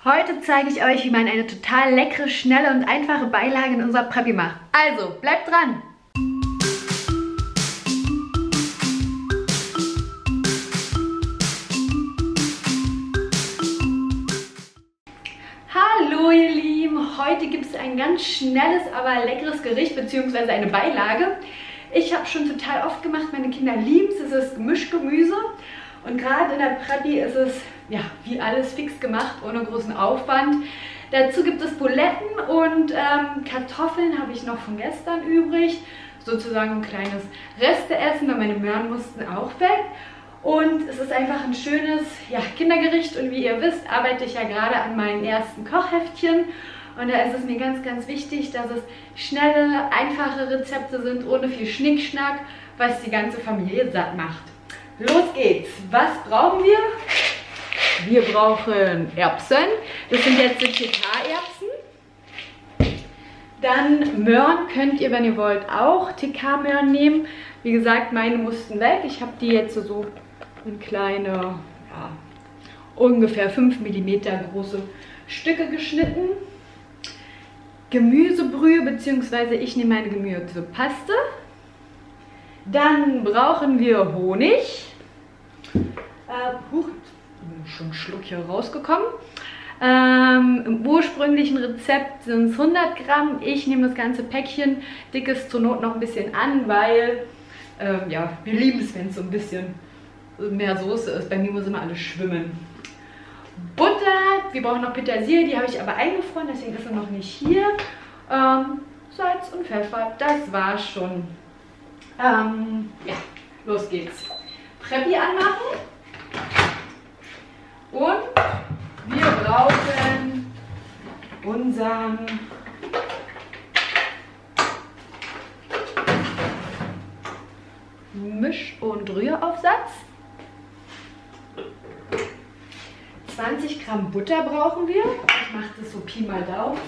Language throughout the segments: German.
Heute zeige ich euch, wie man eine total leckere, schnelle und einfache Beilage in unserer Preppy macht. Also, bleibt dran! Hallo ihr Lieben! Heute gibt es ein ganz schnelles, aber leckeres Gericht bzw. eine Beilage. Ich habe schon total oft gemacht, meine Kinder lieben es. Es ist Gemischgemüse. Und gerade in der Preppy ist es, ja, wie alles fix gemacht, ohne großen Aufwand. Dazu gibt es Buletten und Kartoffeln habe ich noch von gestern übrig. Sozusagen ein kleines Resteessen, weil meine Möhren mussten auch weg. Und es ist einfach ein schönes, ja, Kindergericht. Und wie ihr wisst, arbeite ich ja gerade an meinen ersten Kochheftchen. Und da ist es mir ganz, ganz wichtig, dass es schnelle, einfache Rezepte sind, ohne viel Schnickschnack, was die ganze Familie satt macht. Los geht's! Was brauchen wir? Wir brauchen Erbsen. Das sind jetzt die TK-Erbsen. Dann Möhren könnt ihr, wenn ihr wollt, auch TK-Möhren nehmen. Wie gesagt, meine mussten weg. Ich habe die jetzt so in kleine, ja, ungefähr 5 mm große Stücke geschnitten. Gemüsebrühe, beziehungsweise ich nehme meine Gemüsepaste. Dann brauchen wir Honig. Schon ein Schluck hier rausgekommen. Im ursprünglichen Rezept sind es 100 Gramm. Ich nehme das ganze Päckchen, dickes zur Not noch ein bisschen an, weil ja, wir lieben es, wenn es so ein bisschen mehr Soße ist. Bei mir muss immer alles schwimmen. Butter, wir brauchen noch Petersilie, die habe ich aber eingefroren, deswegen ist sie noch nicht hier. Salz und Pfeffer, das war's schon. Ja, los geht's. Preppy anmachen. Und wir brauchen unseren Misch- und Rühraufsatz. 20 Gramm Butter brauchen wir. Ich mache das so Pi mal Daumen.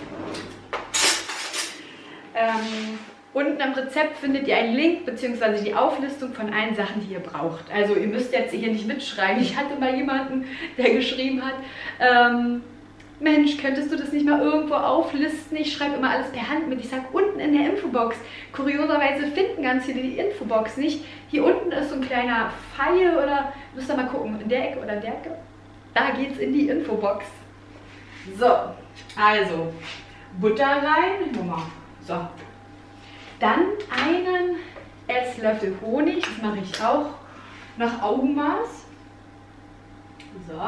Unten am Rezept findet ihr einen Link bzw. die Auflistung von allen Sachen, die ihr braucht. Also ihr müsst jetzt hier nicht mitschreiben. Ich hatte mal jemanden, der geschrieben hat, Mensch, könntest du das nicht mal irgendwo auflisten? Ich schreibe immer alles per Hand mit. Ich sage unten in der Infobox. Kurioserweise finden ganz viele die Infobox nicht. Hier unten ist so ein kleiner Pfeil oder müsst ihr mal gucken, in der Ecke oder der Ecke. Da geht es in die Infobox. So, also Butter rein. So. Dann einen Esslöffel Honig, das mache ich auch nach Augenmaß. So.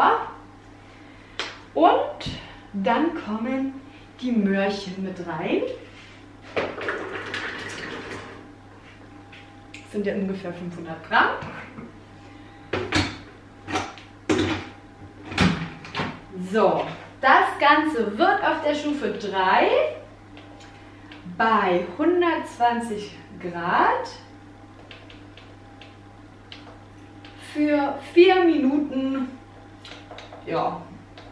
Und dann kommen die Möhrchen mit rein. Das sind ja ungefähr 500 Gramm. So, das Ganze wird auf der Stufe 3 bei 120 Grad für 4 Minuten, ja,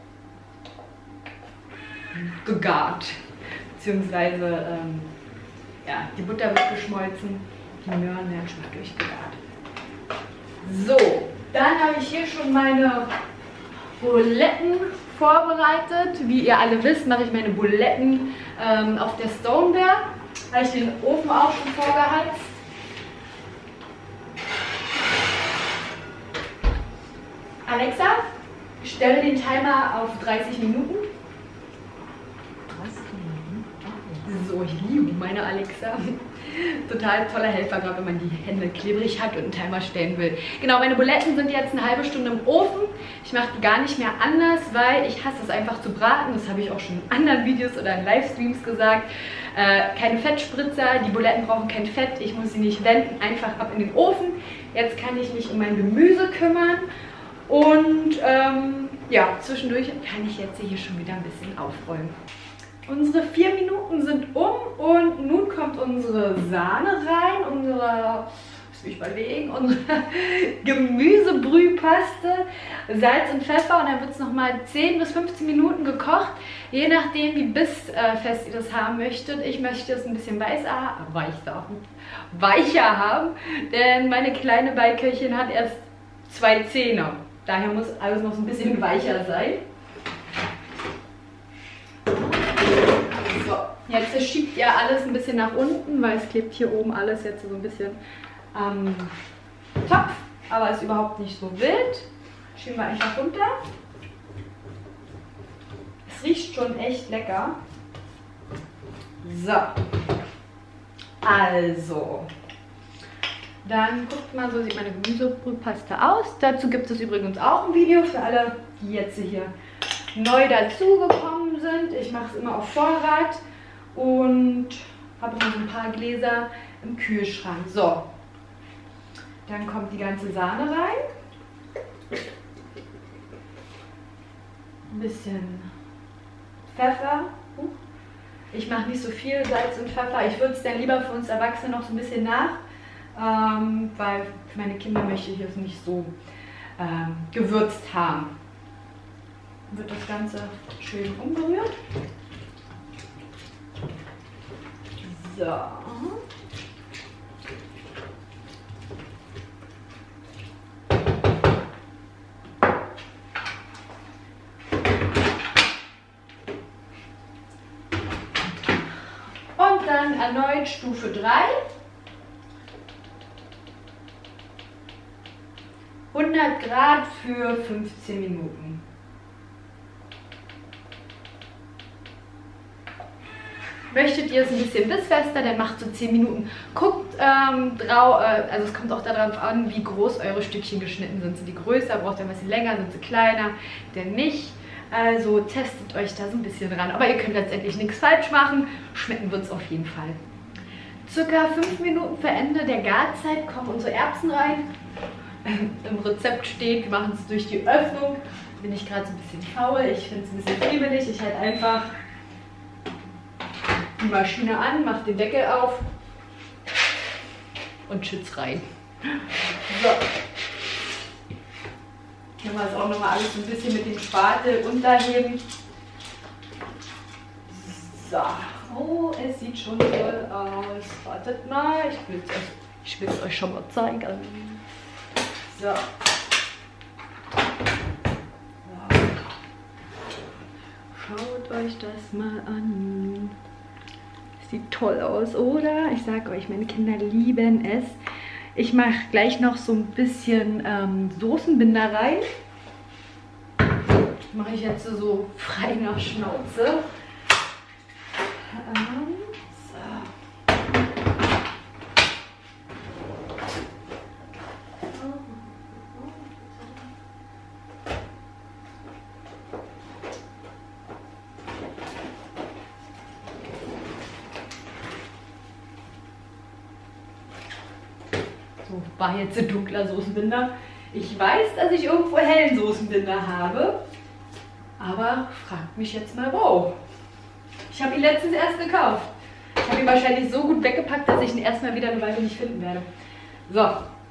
gegart. Beziehungsweise ja, die Butter wird geschmolzen, die Möhren werden schon mal durchgegart. So, dann habe ich hier schon meine Buletten vorbereitet. Wie ihr alle wisst, mache ich meine Buletten auf der Stoneware. Habe ich den Ofen auch schon vorgeheizt. Alexa, stelle den Timer auf 30 Minuten. 30 Minuten? So, ich liebe meine Alexa. Total toller Helfer, gerade wenn man die Hände klebrig hat und einen Timer stellen will. Genau, meine Buletten sind jetzt eine halbe Stunde im Ofen. Ich mache die gar nicht mehr anders, weil ich hasse es einfach zu braten. Das habe ich auch schon in anderen Videos oder in Livestreams gesagt. Keine Fettspritzer, die Buletten brauchen kein Fett. Ich muss sie nicht wenden, einfach ab in den Ofen. Jetzt kann ich mich um mein Gemüse kümmern. Und ja, zwischendurch kann ich jetzt hier schon wieder ein bisschen aufräumen. Unsere 4 Minuten sind um und nun kommt unsere Sahne rein, unsere Gemüsebrühpaste, Salz und Pfeffer und dann wird es nochmal 10 bis 15 Minuten gekocht, je nachdem wie bissfest ihr das haben möchtet. Ich möchte es ein bisschen weicher haben, denn meine kleine Beiköchin hat erst 2 Zähne. Daher muss alles noch so ein bisschen weicher sein. Jetzt schiebt ihr alles ein bisschen nach unten, weil es klebt hier oben alles jetzt so ein bisschen am Topf. Aber ist überhaupt nicht so wild. Schieben wir einfach runter. Es riecht schon echt lecker. So. Also. Dann guckt mal, so sieht meine Gemüsebrühpaste aus. Dazu gibt es übrigens auch ein Video für alle, die jetzt hier neu dazugekommen sind. Ich mache es immer auf Vorrat und habe immer so ein paar Gläser im Kühlschrank. So, dann kommt die ganze Sahne rein. Ein bisschen Pfeffer. Ich mache nicht so viel Salz und Pfeffer. Ich würde es dann lieber für uns Erwachsene noch so ein bisschen nach, weil für meine Kinder möchte ich es nicht so gewürzt haben. Wird das Ganze schön umgerührt. So. Und dann erneut Stufe 3. 100 Grad für 15 Minuten. Möchtet ihr es ein bisschen bissfester, dann macht so 10 Minuten. Guckt also es kommt auch darauf an, wie groß eure Stückchen geschnitten sind. Sind die größer, braucht ihr ein bisschen länger, sind sie kleiner, denn nicht. Also testet euch da so ein bisschen dran. Aber ihr könnt letztendlich nichts falsch machen. Schmecken wird es auf jeden Fall. Circa 5 Minuten vor Ende der Garzeit kommen unsere Erbsen rein. Im Rezept steht, wir machen es durch die Öffnung. Bin ich gerade so ein bisschen faul. Ich finde es ein bisschen friemelig. Ich halte einfach die Maschine an, mache den Deckel auf und schütze rein. So. Können wir es auch nochmal alles ein bisschen mit dem Spatel unterheben. So. Oh, es sieht schon toll aus. Wartet mal, ich will es euch schon mal zeigen. So. Schaut euch das mal an. Sieht toll aus, oder? Ich sage euch, meine Kinder lieben es. Ich mache gleich noch so ein bisschen Soßenbinder rein. Mache ich jetzt so frei nach Schnauze. So, war jetzt ein dunkler Soßenbinder. Ich weiß, dass ich irgendwo hellen Soßenbinder habe, aber fragt mich jetzt mal wo. Ich habe ihn letztens erst gekauft. Ich habe ihn wahrscheinlich so gut weggepackt, dass ich ihn erstmal wieder eine Weile nicht finden werde. So.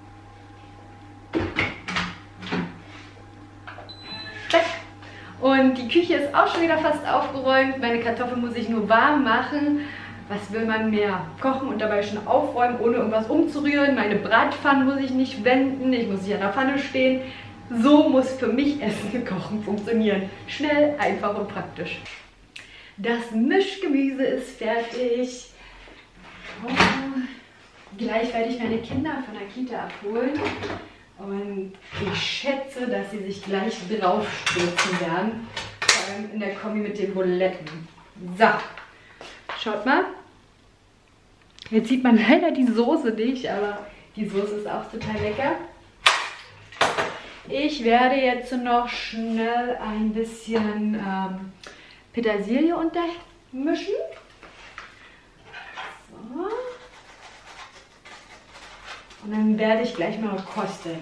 Zack. Und die Küche ist auch schon wieder fast aufgeräumt. Meine Kartoffeln muss ich nur warm machen. Was will man mehr? Kochen und dabei schon aufräumen, ohne irgendwas umzurühren. Meine Bratpfanne muss ich nicht wenden. Ich muss nicht an der Pfanne stehen. So muss für mich Essen und Kochen funktionieren. Schnell, einfach und praktisch. Das Mischgemüse ist fertig. Oh, gleich werde ich meine Kinder von der Kita abholen. Und ich schätze, dass sie sich gleich draufstürzen werden. Vor allem in der Kombi mit den Buletten. So. Schaut mal. Jetzt sieht man leider die Soße nicht, aber die Soße ist auch total lecker. Ich werde jetzt noch schnell ein bisschen Petersilie untermischen. So. Und dann werde ich gleich mal kosten.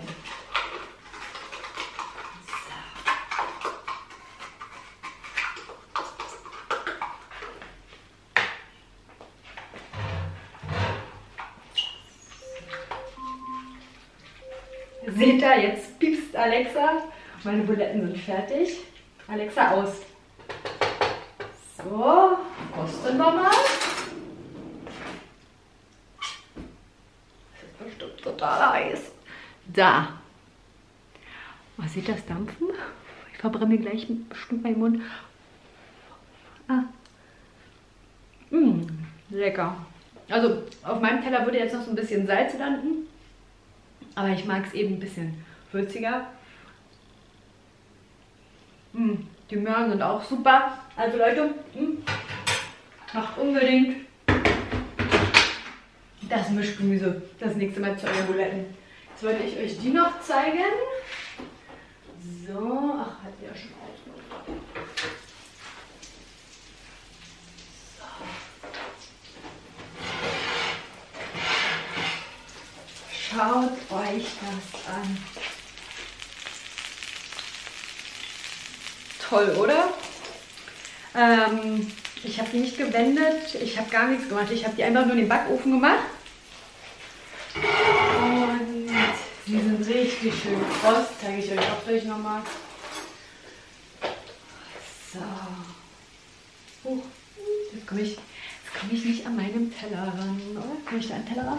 Seht ihr, jetzt piepst Alexa. Meine Buletten sind fertig. Alexa, aus. So, kosten wir mal. Das ist bestimmt total heiß. Da. Oh, seht ihr das Dampfen? Ich verbrenne mir gleich bestimmt meinen Mund. Ah. Lecker. Also auf meinem Teller würde jetzt noch so ein bisschen Salz landen. Aber ich mag es eben ein bisschen würziger. Die Möhren sind auch super. Also Leute, macht unbedingt das Mischgemüse das nächste Mal zu euren Buletten. Jetzt wollte ich euch die noch zeigen. So, ach, hat die ja schon aus. So. Schaut euch das an. Toll, oder? Ich habe die nicht gewendet, ich habe gar nichts gemacht. Ich habe die einfach nur in den Backofen gemacht. Und die sind richtig schön kross. Zeige ich euch auch gleich nochmal. So. Jetzt komme ich nicht an meinem Teller ran, oder? Komme ich da an den Teller ran?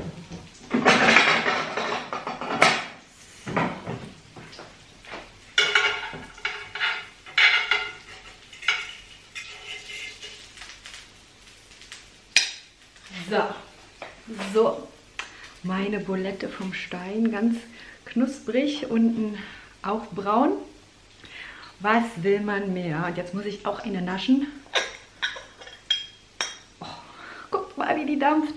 So, meine Bulette vom Stein, ganz knusprig, unten auch braun. Was will man mehr? Und jetzt muss ich auch eine naschen. Oh, guckt mal, wie die dampft.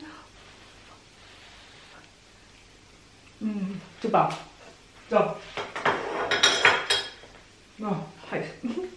Super. So. Oh, heiß.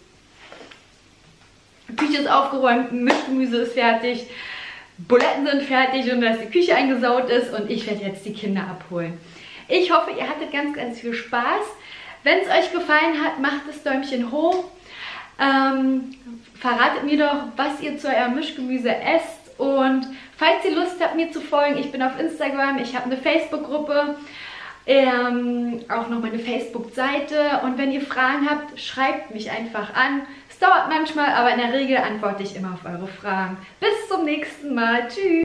Die Küche ist aufgeräumt, Mischgemüse ist fertig. Buletten sind fertig und dass die Küche eingesaut ist und ich werde jetzt die Kinder abholen. Ich hoffe, ihr hattet ganz, ganz viel Spaß. Wenn es euch gefallen hat, macht das Däumchen hoch. Verratet mir doch, was ihr zu eurem Mischgemüse esst. Und falls ihr Lust habt, mir zu folgen, ich bin auf Instagram, ich habe eine Facebook-Gruppe, auch noch meine Facebook-Seite. Und wenn ihr Fragen habt, schreibt mich einfach an. Es dauert manchmal, aber in der Regel antworte ich immer auf eure Fragen. Bis zum nächsten Mal. Tschüss!